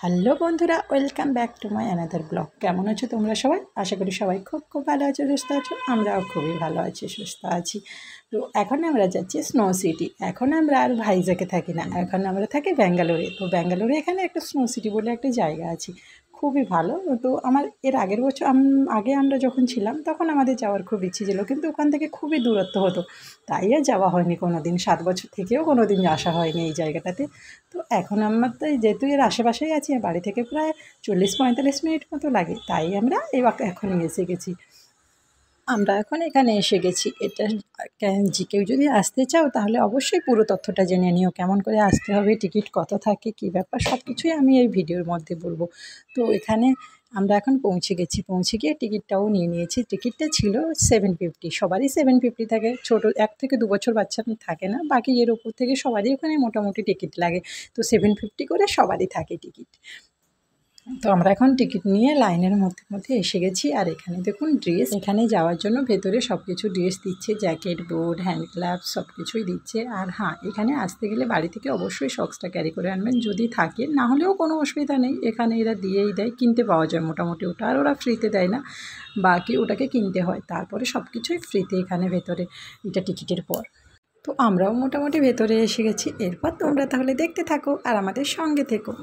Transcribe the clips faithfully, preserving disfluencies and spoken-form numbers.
Hello বন্ধুরা, welcome back to my another blog. কেমন আছো তোমরা সবাই? আশা করি সবাই খুব খুব ভালো আছো, সুস্থ আছো। আমরাও খুবই ভালো আছি, সুস্থ আছি। তো এখন আমরা যাচ্ছি স্নো সিটি। এখন আমরা আর ভাইজ্যাগে থাকি না, এখন আমরা থাকি ব্যাঙ্গালোরে। তো ব্যাঙ্গালোরে এখানে একটা স্নো সিটি বলে একটা জায়গা আছে, খুবই ভালো। তো আমার এর আগের বছর আগে আমরা যখন ছিলাম তখন আমাদের যাওয়ার খুব ইচ্ছে ছিল, কিন্তু ওখান থেকে খুবই দূরত্ব হতো, তাই আর যাওয়া হয়নি কোনো দিন। সাত বছর থেকেও কোনো দিন আসা হয়নি এই জায়গাটাতে। তো এখন আমার তো যেহেতু এর আশেপাশেই আছি, বাড়ি থেকে প্রায় চল্লিশ পঁয়তাল্লিশ মিনিট মতো লাগে, তাই আমরা এই এখনই এসে গেছি। আমরা এখন এখানে এসে গেছি। এটা যে কেউ যদি আসতে চাও তাহলে অবশ্যই পুরো তথ্যটা জেনে নিও, কেমন করে আসতে হবে, টিকিট কত থাকে, কী ব্যাপার, সব কিছুই আমি এই ভিডিওর মধ্যে বলবো। তো এখানে আমরা এখন পৌঁছে গেছি, পৌঁছে গিয়ে টিকিটটাও নিয়ে নিয়েছি। টিকিটটা ছিল সেভেন ফিফটি, সবারই সেভেন ফিফটি থাকে। ছোটো এক থেকে দু বছর বাচ্চা থাকে না, বাকি এর উপর থেকে সবারই ওখানে মোটামুটি টিকিট লাগে। তো সেভেন ফিফটি করে সবারই থাকে টিকিট। তো আমরা এখন টিকিট নিয়ে লাইনের মধ্যে মধ্যে এসে গেছি। আর এখানে দেখুন ড্রেস, এখানে যাওয়ার জন্য ভেতরে সব কিছু ড্রেস দিচ্ছে, জ্যাকেট, বুট, হ্যান্ড গ্লাভস সব কিছুই দিচ্ছে। আর হ্যাঁ, এখানে আসতে গেলে বাড়ি থেকে অবশ্যই সক্সটা ক্যারি করে আনবেন, যদি থাকে। না হলেও কোনো অসুবিধা নেই, এখানে এরা দিয়েই দেয়, কিনতে পাওয়া যায় মোটামুটি। ওটা আর ওরা ফ্রিতে দেয় না, বাকি ওটাকে কিনতে হয়। তারপরে সব কিছুই ফ্রিতে এখানে ভেতরে, এটা টিকিটের পর। তো আমরাও মোটামুটি ভেতরে এসে গেছি। এরপর তোমরা তাহলে দেখতে থাকো আর আমাদের সঙ্গে থেকো।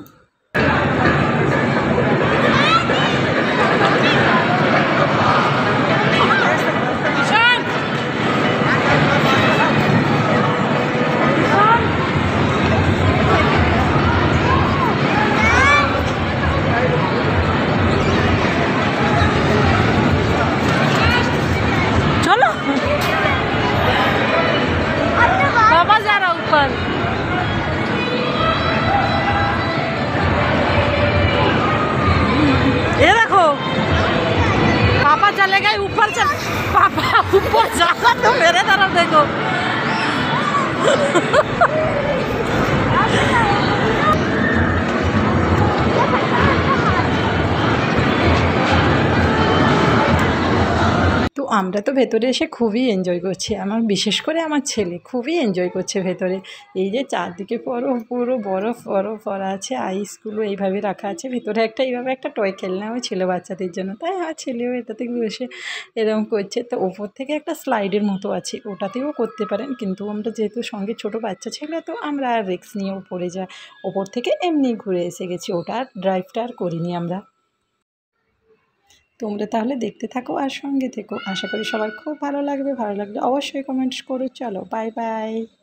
चलो बाबा जा रहा ऊपर। ये देखो पापा चले गए ऊपर, चल पापा ऊपर जाकर तो मेरे तरफ देखो। তো আমরা তো ভেতরে এসে খুবই এনজয় করছি, আমার বিশেষ করে আমার ছেলে খুবই এনজয় করছে ভেতরে। এই যে চারদিকে বরফ, পুরো বরফ বরফ করা আছে, আইসগুলো এইভাবে রাখা আছে। ভেতরে একটা এইভাবে একটা টয় খেলনাও ছিল বাচ্চাদের জন্য, তাই আমার ছেলেও এটাতে বসে এরকম করছে। তো ওপর থেকে একটা স্লাইডের মতো আছে, ওটাতেও করতে পারেন, কিন্তু আমরা যেহেতু সঙ্গে ছোট বাচ্চা ছিল, তো আমরা আর রিস্ক নিয়ে উপরে যা ওপর থেকে এমনি ঘুরে এসে গেছি, ওটা আর ড্রাইভটা আর করিনি আমরা। তোমরা তাহলে দেখতে থাকো আর সঙ্গে থেকো, আশা করি সবার খুব ভালো লাগবে। ভালো লাগলে অবশ্যই কমেন্টস করো। চলো বাই বাই।